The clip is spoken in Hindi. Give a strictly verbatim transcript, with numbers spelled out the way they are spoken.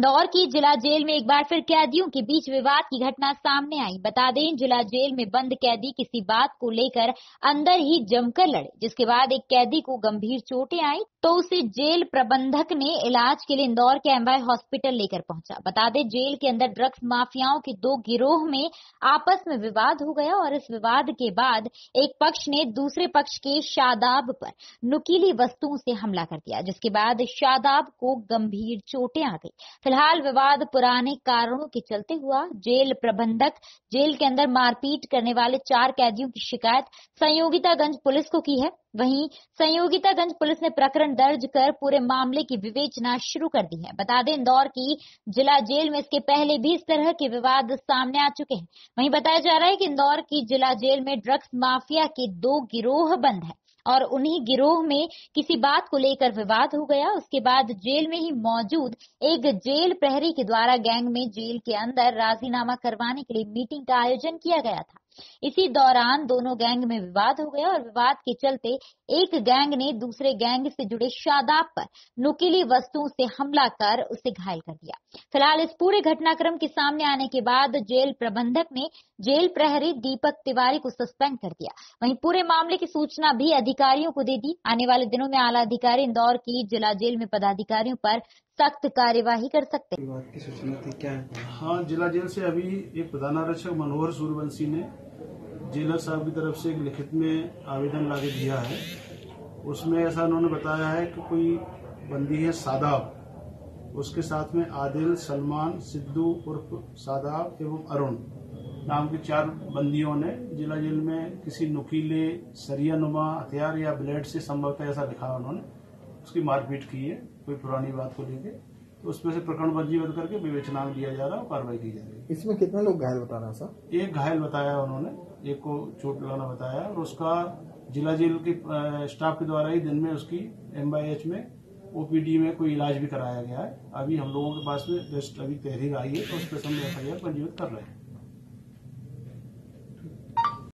इंदौर की जिला जेल में एक बार फिर कैदियों के बीच विवाद की घटना सामने आई। बता दें, जिला जेल में बंद कैदी किसी बात को लेकर अंदर ही जमकर लड़े, जिसके बाद एक कैदी को गंभीर चोटें आई तो उसे जेल प्रबंधक ने इलाज के लिए इंदौर के एमवाय हॉस्पिटल लेकर पहुंचा। बता दें, जेल के अंदर ड्रग्स माफियाओं के दो गिरोह में आपस में विवाद हो गया और इस विवाद के बाद एक पक्ष ने दूसरे पक्ष के शादाब पर नुकीली वस्तुओं से हमला कर दिया, जिसके बाद शादाब को गंभीर चोटें आ गई। फिलहाल विवाद पुराने कारणों के चलते हुआ। जेल प्रबंधक जेल के अंदर मारपीट करने वाले चार कैदियों की शिकायत संयोगितागंज पुलिस को की है। वहीं संयोगितागंज पुलिस ने प्रकरण दर्ज कर पूरे मामले की विवेचना शुरू कर दी है। बता दें, इंदौर की जिला जेल में इसके पहले भी इस तरह के विवाद सामने आ चुके हैं। वहीं बताया जा रहा है कि इंदौर की जिला जेल में ड्रग्स माफिया के दो गिरोह बंद है और उन्हीं गिरोह में किसी बात को लेकर विवाद हो गया। उसके बाद जेल में ही मौजूद एक जेल प्रहरी के द्वारा गैंग में जेल के अंदर राजीनामा करवाने के लिए मीटिंग का आयोजन किया गया था। इसी दौरान दोनों गैंग में विवाद हो गया और विवाद के चलते एक गैंग ने दूसरे गैंग से जुड़े शादाब पर नुकीली वस्तुओं से हमला कर उसे घायल कर दिया। फिलहाल इस पूरे घटनाक्रम के सामने आने के बाद जेल प्रबंधक ने जेल प्रहरी दीपक तिवारी को सस्पेंड कर दिया। वहीं पूरे मामले की सूचना भी अधिकारियों को दे दी। आने वाले दिनों में आला अधिकारी इंदौर की जिला जेल में पदाधिकारियों पर सख्त कार्यवाही कर सकते हैं। बात की सूचना थी क्या है? हाँ, जिला जेल से अभी एक प्रधानारक्षक मनोहर सूर्यवंशी ने जेलर साहब की तरफ से एक लिखित में आवेदन लाके दिया है। उसमें ऐसा उन्होंने बताया है कि कोई बंदी है सादाब, उसके साथ में आदिल, सलमान, सिद्धू उर्फ सादाब एवं अरुण नाम के चार बंदियों ने जिला जेल में किसी नुकीले सरिया नुमा हथियार या ब्लेड से संभवतः ऐसा लिखा उन्होंने उसकी मारपीट की है कोई पुरानी बात को लेके। तो उसमें से प्रकरण पंजीबद्ध करके विवेचना में लिया जा रहा है और कार्रवाई की जा रही है। इसमें कितने लोग घायल बता रहे हैं सर? एक घायल बताया उन्होंने, एक को चोट लगाना बताया और उसका जिला जेल के स्टाफ के द्वारा ही दिन में उसकी एमवाईएच में ओपीडी में कोई इलाज भी कराया गया है। अभी हम लोगों के पास में जस्ट अभी तहरीर आई है तो उस पर हम एफ आई आर पंजीबद्ध कर रहे हैं।